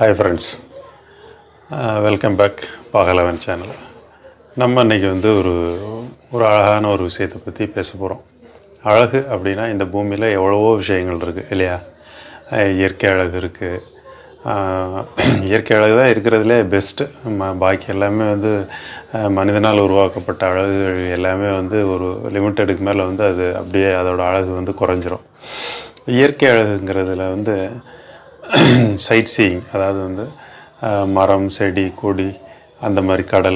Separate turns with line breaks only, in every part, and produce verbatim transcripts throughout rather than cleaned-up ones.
Hi friends, uh, welcome back Pakalavan channel. நம்ம இன்னைக்கு வந்து ஒரு ஒரு அழகான ஒரு விஷயத்தை பற்றி பேச போகிறோம். அழகு அப்படின்னா இந்த பூமியில் எவ்வளவோ விஷயங்கள் இருக்குது இல்லையா? இயற்கை அழகு இருக்குது. இயற்கை அழகு தான் இருக்கிறதுலே பெஸ்ட்டு. பாக்கி எல்லாமே வந்து மனிதனால் உருவாக்கப்பட்ட அழகுகள் எல்லாமே வந்து ஒரு லிமிட்டடுக்கு மேலே வந்து அது அப்படியே அதோட அழகு வந்து குறைஞ்சிரும். இயற்கை அழகுங்கிறதுல வந்து சைட் சீயிங், அதாவது வந்து மரம், செடி, கொடி, அந்த மாதிரி கடல்,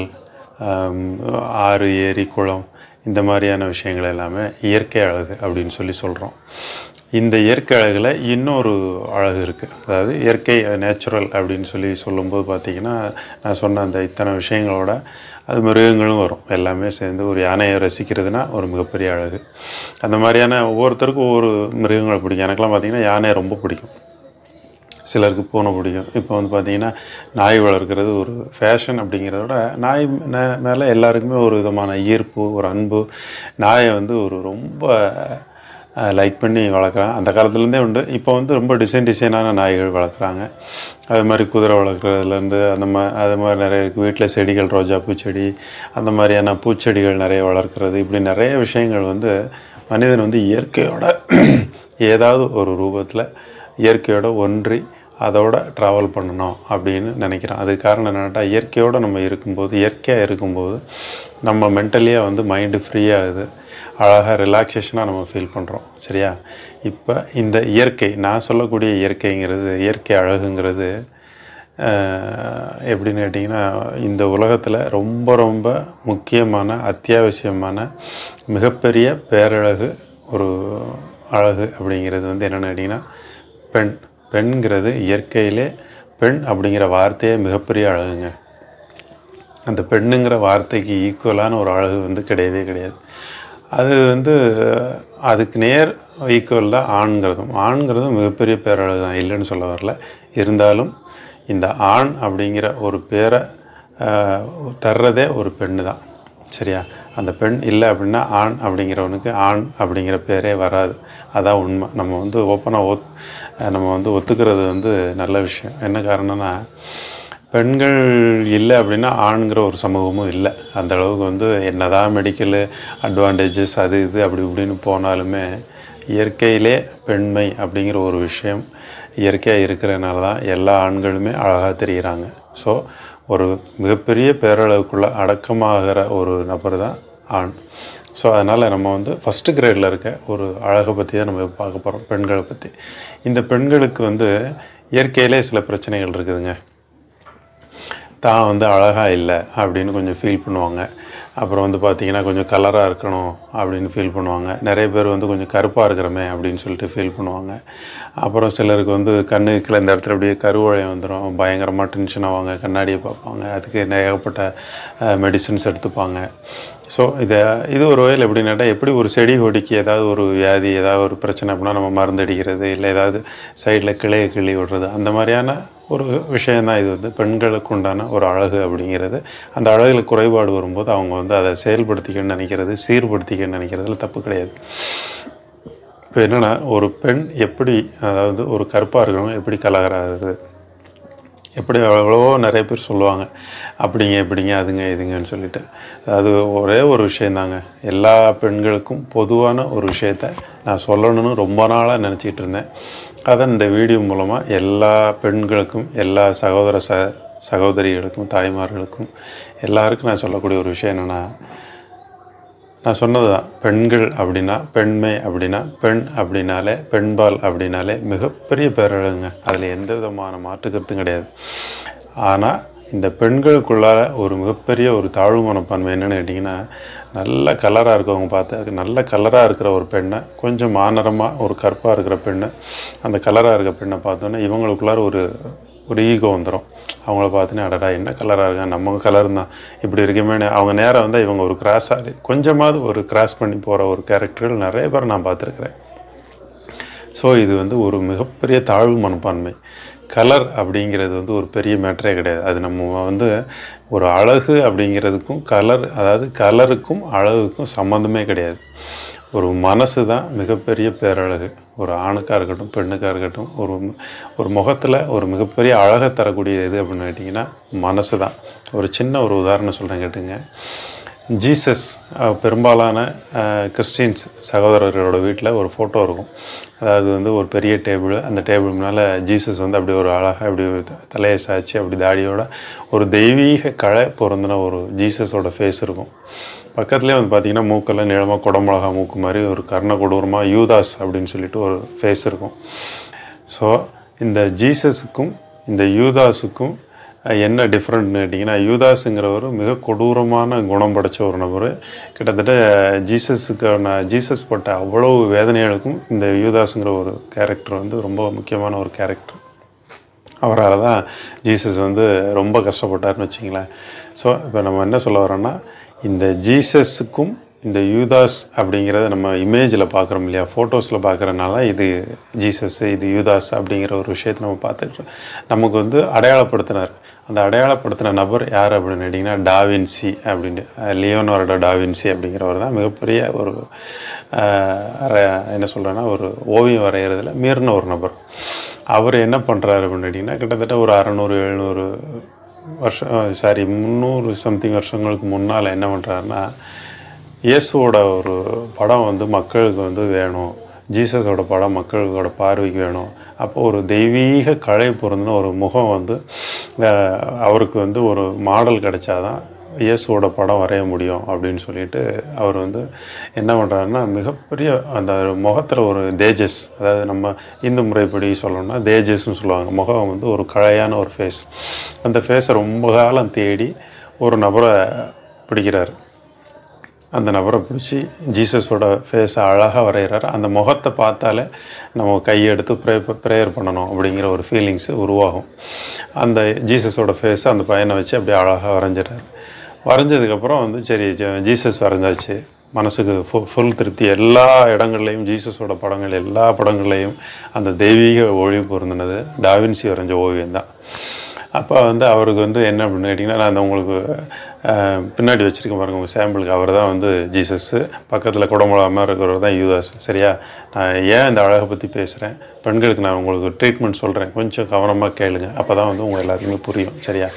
ஆறு, ஏரி, குளம், இந்த மாதிரியான விஷயங்கள் எல்லாமே இயற்கை அழகு அப்படின்னு சொல்லி சொல்கிறோம். இந்த இயற்கை அழகில் இன்னொரு அழகு இருக்குது. அதாவது இயற்கை நேச்சுரல் அப்படின்னு சொல்லி சொல்லும்போது பார்த்திங்கன்னா, நான் சொன்ன அந்த இத்தனை விஷயங்களோட அது மிருகங்களும் வரும். எல்லாமே சேர்ந்து ஒரு யானையை ரசிக்கிறதுனா ஒரு மிகப்பெரிய அழகு. அந்த மாதிரியான ஒவ்வொருத்தருக்கும் ஒவ்வொரு மிருகங்களை பிடிக்கும். எனக்கெல்லாம் பார்த்திங்கன்னா யானையை ரொம்ப பிடிக்கும். சிலருக்கு பூனை பிடிக்கும். இப்போ வந்து பார்த்திங்கன்னா நாய் வளர்க்குறது ஒரு ஃபேஷன் அப்படிங்கிறத விட நாய் மேலே எல்லாருக்குமே ஒரு விதமான ஈர்ப்பு, ஒரு அன்பு. நாயை வந்து ஒரு ரொம்ப லைக் பண்ணி வளர்க்குறாங்க. அந்த காலத்துலேருந்தே உண்டு. இப்போ வந்து ரொம்ப டிசைன் டிசைனான நாய்கள் வளர்க்குறாங்க. அது மாதிரி குதிரை வளர்க்குறதுலேருந்து அந்த மா அது மாதிரி நிறைய வீட்டில் செடிகள், ரோஜா பூச்செடி, அந்த மாதிரியான பூச்செடிகள் நிறைய வளர்க்குறது, இப்படி நிறைய விஷயங்கள் வந்து மனிதன் வந்து இயற்கையோட ஏதாவது ஒரு ரூபத்தில் இயற்கையோட ஒன்றி அதோட ட்ராவல் பண்ணணும் அப்படின்னு நினைக்கிறேன். அதுக்கு காரணம் என்னென்னா, இயற்கையோடு நம்ம இருக்கும்போது, இயற்கையாக இருக்கும்போது நம்ம மென்டலியாக வந்து மைண்டு ஃப்ரீயாகுது, அழகாக ரிலாக்ஸேஷனாக நம்ம ஃபீல் பண்ணுறோம். சரியா? இப்போ இந்த இயற்கை, நான் சொல்லக்கூடிய இயற்கைங்கிறது, இயற்கை அழகுங்கிறது எப்படின்னு கேட்டிங்கன்னா, இந்த உலகத்தில் ரொம்ப ரொம்ப முக்கியமான, அத்தியாவசியமான, மிகப்பெரிய பேரழகு ஒரு அழகு அப்படிங்கிறது வந்து என்னென்னு கேட்டிங்கன்னா பெண். பெண்கிறது இயற்கையிலே பெண் அப்படிங்கிற வார்த்தையே மிகப்பெரிய அழகுங்க. அந்த பெண்ணுங்கிற வார்த்தைக்கு ஈக்குவலான ஒரு அழகு வந்து கிடையவே கிடையாது. அது வந்து அதுக்கு நேர் ஈக்குவல் தான் ஆண்கிறதும். ஆண்கிறதும் மிகப்பெரிய பேரழகு தான், இல்லைன்னு சொல்ல வரல. இருந்தாலும் இந்த ஆண் அப்படிங்கிற ஒரு பேரை தர்றதே ஒரு பெண்ணு தான். சரியா? அந்த பெண் இல்லை அப்படின்னா ஆண் அப்படிங்கிறவனுக்கு ஆண் அப்படிங்கிற பேரே வராது. அதான் உண்மை. நம்ம வந்து ஓப்பனாக ஒத் நம்ம வந்து ஒத்துக்கிறது வந்து நல்ல விஷயம். என்ன காரணம்னா, பெண்கள் இல்லை அப்படின்னா ஆண்கிற ஒரு சமூகமும் இல்லை. அந்த அளவுக்கு வந்து என்னதான் மெடிக்கலு அட்வான்டேஜஸ் அது இது அப்படி இப்படின்னு போனாலுமே இயற்கையிலே பெண்மை அப்படிங்கிற ஒரு விஷயம் இயற்கையாக இருக்கிறதுனால தான் எல்லா ஆண்களுமே அழகாக தெரிகிறாங்க. ஸோ ஒரு மிகப்பெரிய பேரளவுக்குள்ளே அடக்கமாகிற ஒரு நபர் தான் ஆண். ஸோ அதனால் நம்ம வந்து ஃபஸ்ட்டு கிரேடில் இருக்க ஒரு அழகை பற்றி தான் நம்ம பார்க்க போகிறோம், பெண்களை பற்றி. இந்த பெண்களுக்கு வந்து இயற்கையிலே சில பிரச்சனைகள் இருக்குதுங்க. தான் வந்து அழகாக இல்லை அப்படின்னு கொஞ்சம் ஃபீல் பண்ணுவாங்க. அப்புறம் வந்து பார்த்திங்கன்னா கொஞ்சம் கலராக இருக்கணும் அப்படின்னு ஃபீல் பண்ணுவாங்க. நிறைய பேர் வந்து கொஞ்சம் கருப்பாக இருக்கிறமே அப்படின்னு சொல்லிட்டு ஃபீல் பண்ணுவாங்க. அப்புறம் சிலருக்கு வந்து கண்ணுக்குள்ள இந்த இடத்துல அப்படியே கருவளையம் வந்துடும், பயங்கரமாக டென்ஷன் ஆவாங்க, கண்ணாடியை பார்ப்பாங்க, அதுக்கு ஏகப்பட்ட மெடிசன்ஸ் எடுத்துப்பாங்க. ஸோ இதை இது ஒரு வகையில் எப்படின்னாட்டா, எப்படி ஒரு செடி கொடிக்கு ஏதாவது ஒரு வியாதி, ஏதாவது ஒரு பிரச்சனை அப்படின்னா நம்ம மருந்து அடிக்கிறது, இல்லை ஏதாவது சைடில் கிளையை கிள்ளி விடுறது, அந்த மாதிரியான ஒரு விஷயந்தான் இது வந்து பெண்களுக்கு உண்டான ஒரு அழகு அப்படிங்கிறது. அந்த அழகில் குறைபாடு வரும்போது அவங்க வந்து அதை செயல்படுத்திக்கணும்னு நினைக்கிறது, சீர்படுத்திக்கணும்னு நினைக்கிறதுல தப்பு கிடையாது. இப்போ என்னென்னா, ஒரு பெண் எப்படி, அதாவது ஒரு கருப்பாக இருக்கிறவங்க எப்படி கலகராகுது, எப்படி எவ்வளவோ நிறைய பேர் சொல்லுவாங்க, அப்படிங்க இப்படிங்க அதுங்க இதுங்கன்னு சொல்லிட்டு. அது ஒரே ஒரு விஷயந்தாங்க. எல்லா பெண்களுக்கும் பொதுவான ஒரு விஷயத்த நான் சொல்லணும்னு ரொம்ப நாளாக நினச்சிக்கிட்டு இருந்தேன். அதை இந்த வீடியோ மூலமாக எல்லா பெண்களுக்கும், எல்லா சகோதர ச சகோதரிகளுக்கும் தாய்மார்களுக்கும் எல்லாருக்கும் நான் சொல்லக்கூடிய ஒரு விஷயம் என்னென்னா, நான் சொன்னது தான், பெண்கள் அப்படின்னா, பெண்மை அப்படின்னா, பெண் அப்படின்னாலே, பெண்பால் அப்படின்னாலே மிகப்பெரிய பேரழகுங்க. அதில் எந்த விதமான மாற்று கருத்தும் கிடையாது. ஆனால் இந்த பெண்களுக்குள்ளார ஒரு மிகப்பெரிய ஒரு தாழ்வு மனப்பான்மை என்னென்னு கேட்டிங்கன்னா, நல்ல கலராக இருக்கவங்க பார்த்து, நல்ல கலராக இருக்கிற ஒரு பெண்ணை, கொஞ்சம் மாநரமாக ஒரு கருப்பாக இருக்கிற பெண்ணை, அந்த கலராக இருக்கிற பெண்ணை பார்த்தோன்னே இவங்களுக்குள்ளார ஒரு ஒரு ஈகோ வந்துடும். அவங்கள பார்த்துனே அடடா என்ன கலராக இருக்காங்க, நம்ம கலர் தான் இப்படி இருக்குமே. அவங்க நேரம் வந்து இவங்க ஒரு கிராஸாக கொஞ்சமாவது ஒரு கிராஸ் பண்ணி போகிற ஒரு கேரக்டர்கள் நிறைய பேர் நான் பார்த்துருக்குறேன். ஸோ இது வந்து ஒரு மிகப்பெரிய தாழ்வு மனப்பான்மை. கலர் அப்படிங்கிறது வந்து ஒரு பெரிய மேட்டரே கிடையாது. அது நம்ம வந்து ஒரு அழகு அப்படிங்கிறதுக்கும் கலர், அதாவது கலருக்கும் அழகுக்கும் சம்மந்தமே கிடையாது. ஒரு மனசு தான் மிகப்பெரிய பேரழகு. ஒரு ஆணுக்காக இருக்கட்டும், பெண்ணுக்காக இருக்கட்டும், ஒரு ஒரு முகத்தில் ஒரு மிகப்பெரிய அழகை தரக்கூடிய இது அப்படின்னு கேட்டிங்கன்னா மனசு தான். ஒரு சின்ன ஒரு உதாரணம் சொல்கிறேன் கேட்டுங்க. ஜீசஸ் பெரும்பாலான கிறிஸ்டின்ஸ் சகோதரர்களோட வீட்டில் ஒரு ஃபோட்டோ இருக்கும். அதாவது வந்து ஒரு பெரிய டேபிள், அந்த டேபிள் முன்னால் ஜீசஸ் வந்து அப்படி ஒரு அழகாக அப்படி ஒரு தலையை சாய்ச்சி அப்படி தாடியோட ஒரு தெய்வீக கலை பொருந்தின ஒரு ஜீசஸோட ஃபேஸ் இருக்கும். பக்கத்துலேயே வந்து பார்த்திங்கன்னா மூக்கெல்லாம் நீளமாக குடமிளகா மூக்கு மாதிரி ஒரு கர்ண கொடூரமாக யூதாஸ் அப்படின்னு சொல்லிட்டு ஒரு ஃபேஸ் இருக்கும். ஸோ இந்த ஜீசஸுக்கும் இந்த யூதாஸுக்கும் என்ன டிஃப்ரெண்ட்னு கேட்டிங்கன்னா, யூதாஸுங்கிறவர் மிக கொடூரமான குணம் படைத்த ஒரு நபர். கிட்டத்தட்ட ஜீசஸுக்கான ஜீசஸ் பட்ட அவ்வளவு வேதனைகளுக்கும் இந்த யூதாஸுங்கிற ஒரு கேரக்டர் வந்து ரொம்ப முக்கியமான ஒரு கேரக்டர். அவரால் தான் ஜீசஸ் வந்து ரொம்ப கஷ்டப்பட்டார்னு வச்சிங்களேன். ஸோ இப்போ நம்ம என்ன சொல்ல வரோன்னா, இந்த ஜீசஸுக்கும் இந்த யூதாஸ் அப்படிங்கிறத நம்ம இமேஜில் பார்க்குறோம் இல்லையா, ஃபோட்டோஸில் பார்க்குறதுனால இது ஜீசஸ், இது யூதாஸ் அப்படிங்கிற ஒரு விஷயத்தை நம்ம பார்த்துட்டு நமக்கு வந்து அடையாளப்படுத்தினார். அந்த அடையாளப்படுத்தின நபர் யார் அப்படின்னு கேட்டிங்கன்னா டாவின்சி அப்படின்னு, லியோனார்டோ டாவின்சி அப்படிங்கிறவர் தான் மிகப்பெரிய ஒரு என்ன சொல்கிறேன்னா ஒரு ஓவியம் வரைகிறதுல மீறின ஒரு நபர். அவர் என்ன பண்ணுறாரு அப்படின்னு கேட்டிங்கன்னா, கிட்டத்தட்ட ஒரு அறநூறு எழுநூறு வருஷம் சாரி முந்நூறு சம்திங் வருஷங்களுக்கு முன்னால் என்ன பண்ணுறாருன்னா, இயேசுவோட ஒரு படம் வந்து மக்களுக்கு வந்து வேணும், ஜீசஸோட படம் மக்களோட பார்வைக்கு வேணும். அப்போ ஒரு தெய்வீக கலை பொருந்தின ஒரு முகம் வந்து அவருக்கு வந்து ஒரு மாடல் கிடைச்சாதான் இயேசுவோட படம் வரைய முடியும் அப்படின்னு சொல்லிட்டு அவர் வந்து என்ன பண்ணுறாருன்னா, மிகப்பெரிய அந்த முகத்தில் ஒரு தேஜஸ், அதாவது நம்ம இந்து முறைப்படி சொல்லணும்னா தேஜஸ்ன்னு சொல்லுவாங்க. முகம் வந்து ஒரு கலையான ஒரு ஃபேஸ். அந்த ஃபேஸை ரொம்ப காலம் தேடி ஒரு நபரை பிடிக்கிறார். அந்த நபரை பிடிச்சி ஜீசஸோட ஃபேஸை அழகாக வரைகிறாரு. அந்த முகத்தை பார்த்தாலே நம்ம கையெடுத்து ப்ரே ப்ரேயர் பண்ணணும் அப்படிங்கிற ஒரு ஃபீலிங்ஸு உருவாகும். அந்த ஜீசஸோட ஃபேஸை அந்த பையனை வச்சு அப்படியே அழகாக வரைஞ்சிடறாரு. வரைஞ்சதுக்கப்புறம் வந்து சரி ஜீசஸ் வரைஞ்சாச்சு, மனசுக்கு ஃபு ஃபுல் திருப்தி. எல்லா இடங்கள்லையும் ஜீசஸோட படங்கள், எல்லா படங்கள்லையும் அந்த தெய்வீக ஒளி பொருந்தினது டாவின்சி வரைஞ்ச ஓவியம் தான். அப்போ வந்து அவருக்கு வந்து என்ன அப்படின்னு கேட்டிங்கன்னா, நான் அந்த உங்களுக்கு பின்னாடி வச்சுருக்கேன் பாருங்கள் உங்கள் சாம்பிளுக்கு, அவர் தான் வந்து ஜீசஸ்ஸு, பக்கத்தில் குடமுழாமல் இருக்கிறவர் தான் யூதாஸ். சரியா? நான் ஏன் இந்த அழகை பற்றி பேசுகிறேன், பெண்களுக்கு நான் உங்களுக்கு ட்ரீட்மெண்ட் சொல்கிறேன், கொஞ்சம் கவனமாக கேளுங்க, அப்போ தான் வந்து உங்கள் எல்லாத்துக்குமே புரியும். சரியா?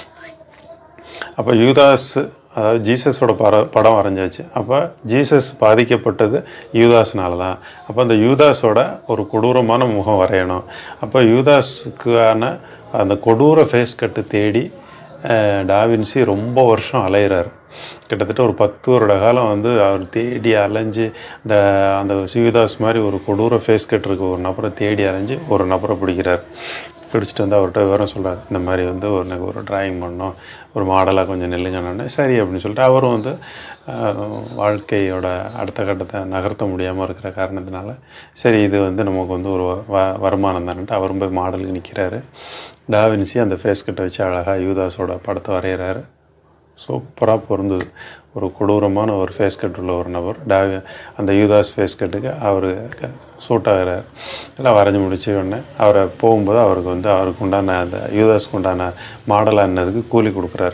அப்போ யூதாஸ், அதாவது ஜீசஸோட பட படம் வரைஞ்சாச்சு. அப்போ ஜீசஸ் பாதிக்கப்பட்டது யூதாஸ்னால தான். அப்போ அந்த யூதாஸோட ஒரு கொடூரமான முகம் வரையணும். அப்போ யூதாஸுக்கான அந்த கொடூர ஃபேஸ் கட்டு தேடி டாவின்சி ரொம்ப வருஷம் அலைகிறார். கிட்டத்தட்ட ஒரு பத்து வருட காலம் வந்து அவர் தேடி அலைஞ்சு இந்த அந்த யூதாஸ் மாதிரி ஒரு கொடூர ஃபேஸ் கட் இருக்க ஒரு நபரை தேடி அலைஞ்சு ஒரு நபரை பிடிக்கிறார். பிடிச்சிட்டு வந்து அவர்கிட்ட விவரம் சொல்கிறார், இந்த மாதிரி வந்து ஒரு எனக்கு ஒரு ட்ராயிங் பண்ணோம், ஒரு மாடலாக கொஞ்சம் நெல்லுங்கன்னு. சரி அப்படின்னு சொல்லிட்டு அவரும் வந்து வாழ்க்கையோட அடுத்த கட்டத்தை நகர்த்த முடியாமல் இருக்கிற காரணத்தினால சரி இது வந்து நமக்கு வந்து ஒரு வ வருமானம் தானேன்ட்டு அவரும் போய் மாடலுக்கு நிற்கிறாரு. டாவின்சி அந்த ஃபேஸ் கட்டை வச்சு அழகாக யூதாஸோட படத்தை வரைகிறாரு. சூப்பராக பொருந்தது. ஒரு கொடூரமான ஒரு ஃபேஸ் கட் உள்ள ஒரு நபர் டாவி அந்த யூதாஸ் ஃபேஸ் கட்டுக்கு அவர் சூட் ஆகிறார். எல்லாம் வரைஞ்சி முடிச்ச உடனே அவரை போகும்போது அவருக்கு வந்து அவருக்கு உண்டான அந்த யூதாஸ்க்கு உண்டான மாடலாக என்னதுக்கு கூலி கொடுக்குறாரு.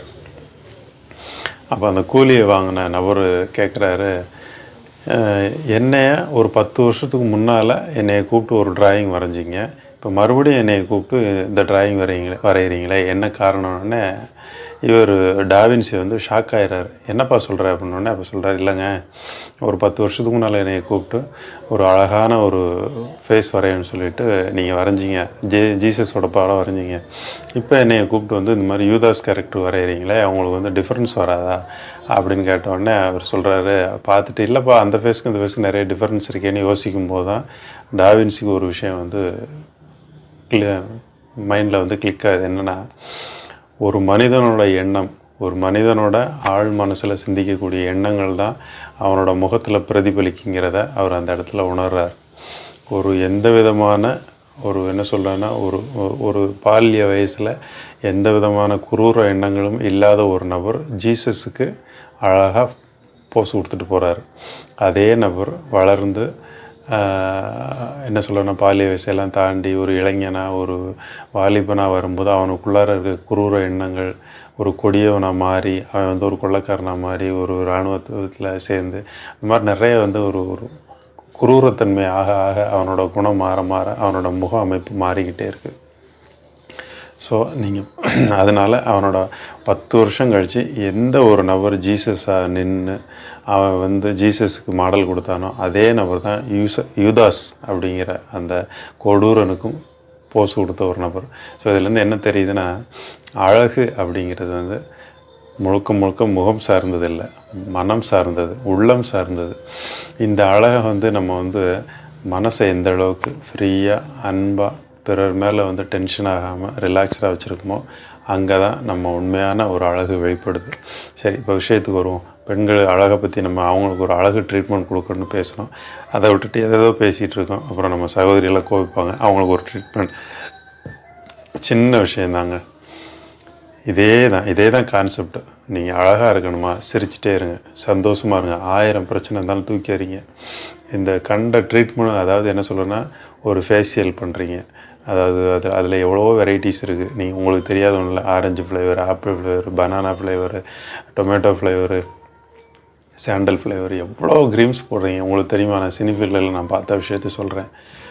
அப்போ அந்த கூலியை வாங்கின நபர் கேட்குறாரு, என்னைய ஒரு பத்து வருஷத்துக்கு முன்னால் என்னையை கூப்பிட்டு ஒரு டிராயிங் வரைஞ்சிங்க, இப்போ மறுபடியும் என்னையை கூப்பிட்டு இந்த டிராயிங் வரைங்களே வரைகிறீங்களே என்ன காரணம்னே இவர் டாவின்சி வந்து ஷாக் ஆகிறார். என்னப்பா சொல்கிற அப்படின்னோடனே அப்போ சொல்கிறார், இல்லைங்க ஒரு பத்து வருஷத்துக்கு முன்னால் என்னை கூப்பிட்டு ஒரு அழகான ஒரு ஃபேஸ் வரையன்னு சொல்லிட்டு நீங்கள் வரைஞ்சிங்க, ஜே ஜீசஸோட படம் வரைஞ்சிங்க, இப்போ என்னையை கூப்பிட்டு வந்து இந்த மாதிரி யூதாஸ் கேரக்டர் வரைகிறீங்களே அவங்களுக்கு வந்து டிஃப்ரென்ஸ் வராதா அப்படின்னு கேட்டோடனே அவர் சொல்கிறாரு, பார்த்துட்டு இல்லைப்பா அந்த ஃபேஸ்க்கு இந்த ஃபேஸ்க்கு நிறைய டிஃப்ரென்ஸ் இருக்கேன்னு யோசிக்கும் போது தான் டாவின்சிக்கு ஒரு விஷயம் வந்து கிளி மைண்டில் வந்து கிளிக் ஆகுது. என்னென்னா, ஒரு மனிதனோட எண்ணம், ஒரு மனிதனோட ஆழ் மனசில் சிந்திக்கக்கூடிய எண்ணங்கள் தான் அவனோட முகத்தில் பிரதிபலிக்குங்கிறத அவர் அந்த இடத்துல உணர்றார். ஒரு எந்த விதமான ஒரு என்ன சொல்கிறேன்னா ஒரு ஒரு பால்ய வயசில் எந்த விதமான குரூர எண்ணங்களும் இல்லாத ஒரு நபர் ஜீசஸுக்கு அழகாக போஸ் கொடுத்துட்டு போகிறார். அதே நபர் வளர்ந்து என்ன சொல்லணும்னா பாலிய வயசெல்லாம் தாண்டி ஒரு இளைஞனாக ஒரு வாலிபனாக வரும்போது அவனுக்குள்ளார இருக்க குரூர எண்ணங்கள் ஒரு கொடியவனாக மாறி அவன் வந்து ஒரு கொள்ளைக்காரனாக மாறி ஒரு இராணுவத்தில் சேர்ந்து இந்த மாதிரி நிறைய வந்து ஒரு ஒரு குரூரத்தன்மை ஆக ஆக அவனோட குணம் மாற மாற அவனோட முக அமைப்பு மாறிக்கிட்டே இருக்குது. ஸோ நீங்கள் அதனால் அவனோட பத்து வருஷம் கழித்து எந்த ஒரு நபர் ஜீசஸாக நின்று அவன் வந்து ஜீசஸுக்கு மாடல் கொடுத்தானோ அதே நபர் தான் யூச யூதாஸ் அப்படிங்கிற அந்த கொடூரனுக்கும் போஸ் கொடுத்த ஒரு நபர். ஸோ இதுலேருந்து என்ன தெரியுதுன்னா, அழகு அப்படிங்கிறது வந்து முழுக்க முழுக்க முகம் சார்ந்தது இல்லை, மனம் சார்ந்தது, உள்ளம் சார்ந்தது. இந்த அழகை வந்து நம்ம வந்து மனசை எந்த அளவுக்கு ஃப்ரீயாக அன்பாக பிறர் மேலே வந்து டென்ஷன் ஆகாமல் ரிலாக்ஸ்டாக வச்சுருக்கோமோ அங்கே தான் நம்ம உண்மையான ஒரு அழகு வெளிப்படுது. சரி, இப்போ விஷயத்துக்கு வருவோம். பெண்கள் அழகை பற்றி நம்ம அவங்களுக்கு ஒரு அழகு ட்ரீட்மெண்ட் கொடுக்கணும்னு பேசுகிறோம். அதை விட்டுட்டு எதோ பேசிகிட்டு இருக்கோம். அப்புறம் நம்ம சகோதரியெல்லாம் கோவிப்பாங்க, அவங்களுக்கு ஒரு ட்ரீட்மெண்ட். சின்ன விஷயந்தாங்க, இதே தான் இதே தான் கான்செப்ட். நீங்கள் அழகாக இருக்கணுமா, சிரிச்சிட்டே இருங்க, சந்தோஷமாக இருங்க, ஆயிரம் பிரச்சனை இருந்தாலும் தூக்கி எறிங்க. இந்த கண்ட ட்ரீட்மெண்ட், அதாவது என்ன சொல்கிறேன்னா, ஒரு ஃபேஷியல் பண்ணுறீங்க, அதாவது அது அதில் எவ்வளோ வெரைட்டிஸ் இருக்குது. நீங்கள் உங்களுக்கு தெரியாத ஒன்றும் இல்லை. Orange flavour, apple flavour, banana flavour, tomato flavour, sandal flavour, எவ்வளோ க்ரீம்ஸ் போடுறீங்க. உங்களுக்கு தெரியுமா? நான் சினிஃபீல்டில் நான் பார்த்த விஷயத்த சொல்கிறேன்.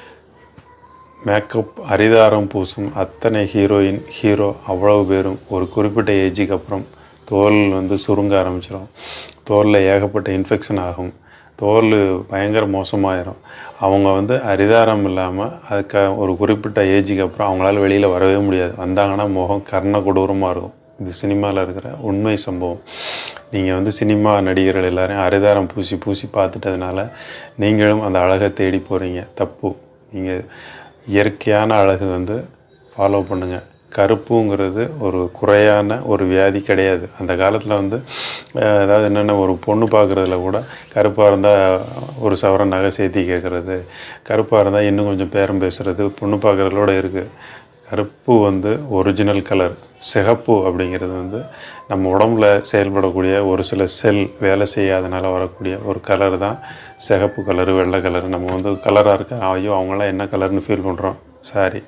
மேக்கப் அரிதாரம் பூசும் அத்தனை ஹீரோயின் ஹீரோ அவ்வளவு பேரும் ஒரு குறிப்பிட்ட ஏஜுக்கு அப்புறம் தோல் வந்து சுருங்க ஆரம்பிச்சிடும், தோலில் ஏகப்பட்ட இன்ஃபெக்ஷன் ஆகும், தோல் பயங்கர மோசமாயிரும். அவங்க வந்து அரிதாரம் இல்லாமல் அதுக்கு ஒரு குறிப்பிட்ட ஏஜுக்கு அப்புறம் அவங்களால வெளியில் வரவே முடியாது. வந்தாங்கன்னா முகம் கர்ண கொடூரமாக இருக்கும். இது சினிமாவில் இருக்கிற உண்மை சம்பவம். நீங்கள் வந்து சினிமா நடிகர்கள் எல்லாரையும் அரிதாரம் பூசி பூசி பார்த்துட்டதுனால நீங்களும் அந்த அழகை தேடி போகிறீங்க. தப்பு. நீங்கள் இயற்கையான அழகு வந்து ஃபாலோ பண்ணுங்கள். கருப்புங்கிறது ஒரு குறையான ஒரு வியாதி கிடையாது. அந்த காலத்தில் வந்து அதாவது என்னென்ன, ஒரு பொண்ணு பார்க்குறதுல கூட கருப்பாக இருந்தால் ஒரு சவரன் நகை சேர்த்தி கேட்குறது, கருப்பாக இருந்தால் இன்னும் கொஞ்சம் பேரம் பேசுகிறது பொண்ணு பார்க்குறதோட இருக்குது. கருப்பு வந்து ஒரிஜினல் கலர். சிகப்பு அப்படிங்கிறது வந்து நம்ம உடம்புல செயல்படக்கூடிய ஒரு சில செல் வேலை செய்யாதனால வரக்கூடிய ஒரு கலர் தான் சிகப்பு கலரு, வெள்ளை கலரு. நம்ம வந்து கலராக இருக்க ஐயோ அவங்களாம் என்ன கலர்னு ஃபீல் பண்ணுறோம். சாரி,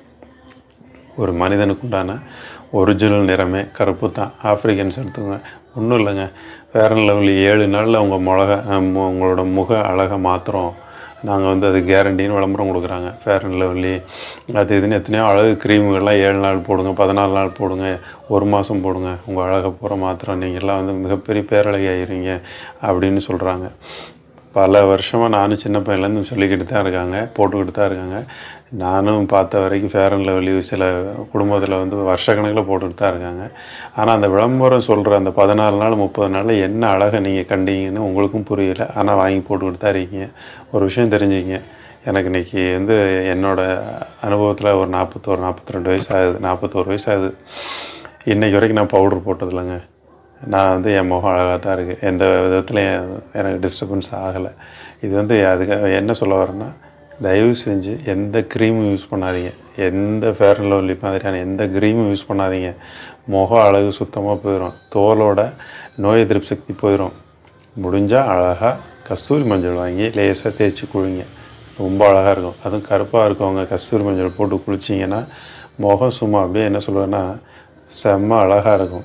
ஒரு மனிதனுக்கு உண்டான ஒரிஜினல் நிறமே கருப்பு தான். ஆப்ரிக்கன்ஸ் எடுத்துங்க, ஒன்றும் இல்லைங்க, ஃபேர் அண்ட் லவ்லி ஏழு நாளில் உங்கள் முக உங்களோட முக அழகை மாற்றுறோம் நாங்கள் வந்து அது கேரண்டின்னு விளம்பரம் கொடுக்குறாங்க. ஃபேர் அண்ட் லவ்லி அது இதுன்னு எத்தனையோ அழகு க்ரீமுகள்லாம் ஏழு நாள் போடுங்க, பதினாலு நாள் போடுங்க, ஒரு மாதம் போடுங்க, உங்கள் அழகை பூரா மாத்திரம் நீங்கள்லாம் வந்து மிகப்பெரிய பேரழகி ஆகிடுவீங்க அப்படின்னு சொல்கிறாங்க. பல வருஷமாக நானும் சின்ன பையன்லேருந்து சொல்லிக்கிட்டு தான் இருக்காங்க, போட்டுக்கிட்டு தான் இருக்காங்க. நானும் பார்த்த வரைக்கும் ஃபேர் அண்ட் லவ்லி சில குடும்பத்தில் வந்து வருஷக்கணக்கில் போட்டுக்கிட்டு தான் இருக்காங்க. ஆனால் அந்த விளம்பரம் சொல்கிற அந்த பதினாலு நாள் முப்பது நாளில் என்ன அழகை நீங்கள் கண்டீங்கன்னு உங்களுக்கும் புரியலை. ஆனால் வாங்கி போட்டுக்கிட்டு தான் இருக்கீங்க. ஒரு விஷயம் தெரிஞ்சுக்கிங்க, எனக்கு இன்றைக்கி வந்து என்னோடய அனுபவத்தில் ஒரு நாற்பத்தோரு நாற்பத்தி ரெண்டு வயசு ஆகுது, நாற்பத்தோரு வயசு ஆகுது. இன்றைக்கி வரைக்கும் நான் பவுட்ரு போட்டதில்லைங்க. நான் வந்து என் முகம் அழகாக தான் இருக்குது, எந்த விதத்துலையும் எனக்கு டிஸ்டர்பன்ஸ் ஆகலை. இது வந்து அதுக்கு என்ன சொல்ல வரேன்னா, தயவு செஞ்சு எந்த க்ரீமும் யூஸ் பண்ணாதீங்க, எந்த ஃபேர் அண்ட் லவ்லி மாதிரியான எந்த க்ரீமும் யூஸ் பண்ணாதீங்க. முகம் அழகு சுத்தமாக போயிடும், தோலோட நோய் எதிர்ப்பு சக்தி போயிடும். முடிஞ்சால் அழகாக கஸ்தூரி மஞ்சள் வாங்கி லேசாக தேய்ச்சி குளிங்க, ரொம்ப அழகாக இருக்கும். அதுவும் கருப்பாக இருக்கவங்க கஸ்தூரி மஞ்சள் போட்டு குளிச்சிங்கன்னா முகம் சும்மா அப்படியே என்ன சொல்லுவேன்னா செம்ம அழகாக இருக்கும்.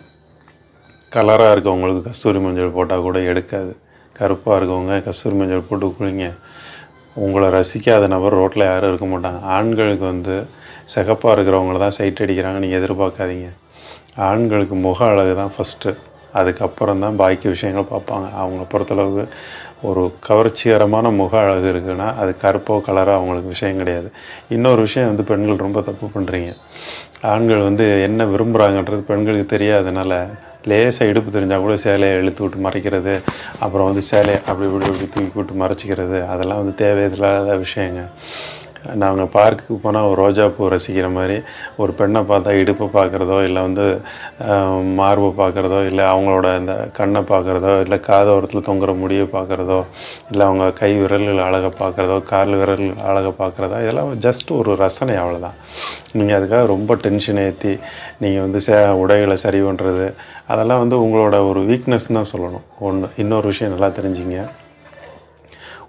கலராக இருக்கவங்களுக்கு கஸ்தூரி மஞ்சள் போட்டால் கூட எடுக்காது. கருப்பாக இருக்கவங்க கஸ்தூரி மஞ்சள் போட்டு குளிங்க, உங்களை ரசிக்காத நபர் ரோட்டில் யாரும் இருக்க மாட்டாங்க. ஆண்களுக்கு வந்து சிகப்பாக இருக்கிறவங்கள தான் சைட் அடிக்கிறாங்க, நீங்கள் எதிர்பார்க்காதீங்க. ஆண்களுக்கு முக அழகு தான் ஃபஸ்ட்டு, அதுக்கப்புறம் தான் பாக்கி விஷயங்கள் பார்ப்பாங்க. அவங்கள பொறுத்தளவுக்கு ஒரு கவர்ச்சிகரமான முக அழகு இருக்குன்னா அது கருப்போ கலராக அவங்களுக்கு விஷயம் கிடையாது. இன்னொரு விஷயம் வந்து பெண்கள் ரொம்ப தப்பு பண்ணுறீங்க. ஆண்கள் வந்து என்ன விரும்புகிறாங்கன்றது பெண்களுக்கு தெரியாதனால லேசாக இடுப்பு தெரிஞ்சால் கூட சேலையை இழுத்து விட்டு மறைக்கிறது, அப்புறம் வந்து சேலையை அப்படி இப்படி இப்படி தூக்கி விட்டு மறைச்சிக்கிறது, அதெல்லாம் வந்து தேவையில்லாத விஷயங்க. நாங்கள் பார்க்குக்கு போனால் ஒரு ரோஜாப்பூ ரசிக்கிற மாதிரி ஒரு பெண்ணை பார்த்தா இடுப்பை பார்க்குறதோ இல்லை வந்து மார்பை பார்க்குறதோ இல்லை அவங்களோட அந்த கண்ணை பார்க்குறதோ இல்லை காதோரத்தில் தொங்குற முடியை பார்க்குறதோ இல்லை அவங்க கை விரல்கள் அழகை பார்க்குறதோ கால் விரல்கள் அழகை பார்க்குறதோ இதெல்லாம் ஜஸ்ட் ஒரு ரசனை, அவ்வளோதான். நீங்கள் அதுக்காக ரொம்ப டென்ஷன் ஏற்றி நீங்கள் வந்து சே உடைகளை சரி பண்ணுறது அதெல்லாம் வந்து உங்களோட ஒரு வீக்னஸ் தான் சொல்லணும். ஒன்று. இன்னொரு விஷயம் நல்லா தெரிஞ்சுங்க,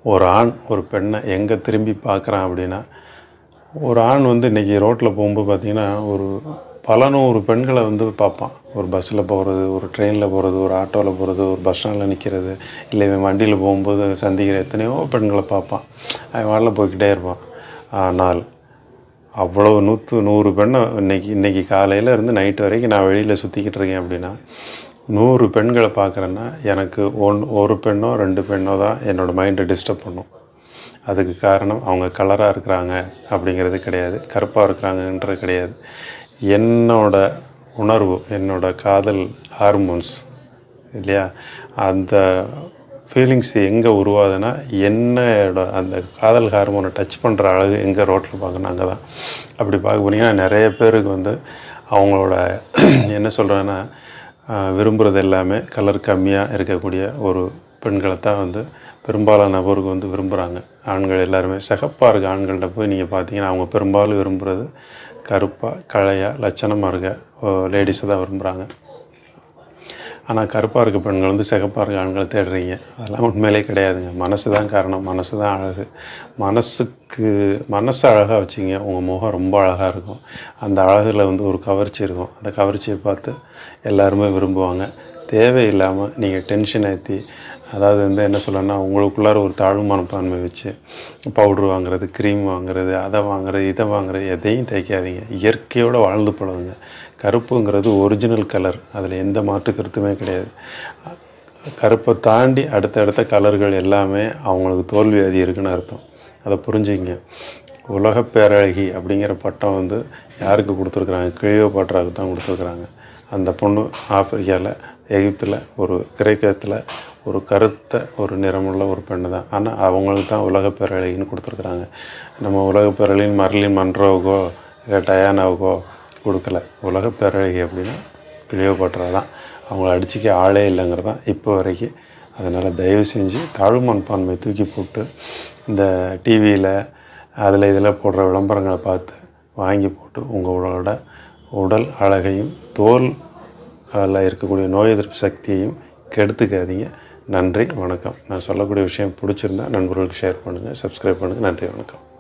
ஒரு ஆண் ஒரு பெண்ணை எங்கே திரும்பி பார்க்குறான் அப்படின்னா, ஒரு ஆண் வந்து இன்றைக்கி ரோட்டில் போகும்போது பார்த்திங்கன்னா ஒரு பல நூறு பெண்களை வந்து பார்ப்பான். ஒரு பஸ்ஸில் போகிறது, ஒரு ட்ரெயினில் போகிறது, ஒரு ஆட்டோவில் போகிறது, ஒரு பஸ் ஸ்டாண்டில் நிற்கிறது, இல்லை இவன் வண்டியில் போகும்போது சந்திக்கிற எத்தனையோ பெண்களை பார்ப்பான். அவன் வாழ போய்கிட்டே இருப்பான். ஆனால் அவ்வளோ நூற்று நூறு பெண்ணை இன்றைக்கி இன்றைக்கி காலையில் இருந்து நைட்டு வரைக்கும் நான் வெளியில் சுற்றிக்கிட்டு இருக்கேன் அப்படின்னா, நூறு பெண்களை பார்க்குறேன்னா எனக்கு ஒன் ஒரு பெண்ணோ ரெண்டு பெண்ணோ தான் என்னோடய மைண்டை டிஸ்டர்ப் பண்ணும். அதுக்கு காரணம் அவங்க கலராக இருக்கிறாங்க அப்படிங்கிறது கிடையாது, கருப்பாக இருக்கிறாங்கன்றது கிடையாது. என்னோட உணர்வு, என்னோட காதல் ஹார்மோன்ஸ் இல்லையா, அந்த ஃபீலிங்ஸ் எங்கே உருவாதுன்னா, என்னோட அந்த காதல் ஹார்மோனை டச் பண்ணுற அழகு எங்கே ரோட்டில் பார்க்கணும் அங்கே தான். அப்படி பார்க்க போனீங்கன்னா நிறைய பேருக்கு வந்து அவங்களோட என்ன சொல்கிறேன்னா, விரும்புகிறது எல்லாமே கலர் கம்மியாக இருக்கக்கூடிய ஒரு பெண்களை தான் வந்து பெரும்பாலான நபருக்கு வந்து விரும்புகிறாங்க. ஆண்கள் எல்லாருமே சிகப்பாக இருக்க ஆண்கள்கிட்ட போய் நீங்கள் பார்த்தீங்கன்னா அவங்க பெரும்பாலும் விரும்புகிறது கருப்பாக கழையாக லட்சணமாக இருக்க லேடிஸை தான் விரும்புகிறாங்க. ஆனால் கருப்பாக இருக்க பெண்கள் வந்து சிகப்பாக இருக்க ஆண்களை தேடுறீங்க. அதெல்லாம் உண்மையிலே கிடையாதுங்க. மனசு தான் காரணம், மனசு தான் அழகு. மனசுக்கு மனசை அழகாக வச்சிங்க, உங்கள் முகம் ரொம்ப அழகாக இருக்கும். அந்த அழகில் வந்து ஒரு கவர்ச்சி இருக்கும். அந்த கவர்ச்சியை பார்த்து எல்லாருமே விரும்புவாங்க. தேவையில்லாமல் நீங்கள் டென்ஷன் ஏற்றி, அதாவது வந்து என்ன சொல்லணும்னா, உங்களுக்குள்ளார ஒரு தாழ்வு மனப்பான்மை வச்சு பவுட்ரு வாங்குறது, க்ரீம் வாங்குறது, அதை வாங்குறது, இதை வாங்குறது, எதையும் தேய்க்காதீங்க. இயற்கையோடு வாழ்ந்து பழகுங்க. கருப்புங்கிறது ஒரிஜினல் கலர், அதில் எந்த மாற்று கருத்துமே கிடையாது. கருப்பை தாண்டி அடுத்தடுத்த கலர்கள் எல்லாமே அவங்களுக்கு தோல்வி வியாதி இருக்குன்னு அர்த்தம். அதை புரிஞ்சுங்க. உலக பேரழகி அப்படிங்கிற பட்டம் வந்து யாருக்கு கொடுத்துருக்குறாங்க? கிளியோபாட்ராவுக்கு தான் கொடுத்துருக்குறாங்க. அந்த பொண்ணு ஆப்பிரிக்காவில், எகிப்தில், ஒரு கிரேக்கத்தில் ஒரு கருத்த ஒரு நிறமுள்ள ஒரு பெண்ணு தான். ஆனால் அவங்களுக்கு தான் உலக பேரழகின்னு கொடுத்துருக்குறாங்க. நம்ம உலக பேரழகின்னு மர்லின் மன்ரோவுக்கோ இல்லை டயானாவுக்கோ கொடுக்கல. உலக பேரழகி அப்படின்னா கிளியோபாட்ரா தான். அவங்கள அடிச்சிக்க ஆளே இல்லைங்கிறது தான் இப்போ வரைக்கும். அதனால் தயவு செஞ்சு தாழ்வு மனப்பான்மை தூக்கி போட்டு இந்த டிவியில் அதில் இதில் போடுற விளம்பரங்களை பார்த்து வாங்கி போட்டு உங்களோட உடல் அழகையும் தோல் அதில் இருக்கக்கூடிய நோய் எதிர்ப்பு சக்தியையும் கெடுத்துக்காதீங்க. நன்றி, வணக்கம். நான் சொல்லக்கூடிய விஷயம் பிடிச்சிருந்தா நண்பர்களுக்கு ஷேர் பண்ணுங்கள், சப்ஸ்கிரைப் பண்ணுங்கள். நன்றி, வணக்கம்.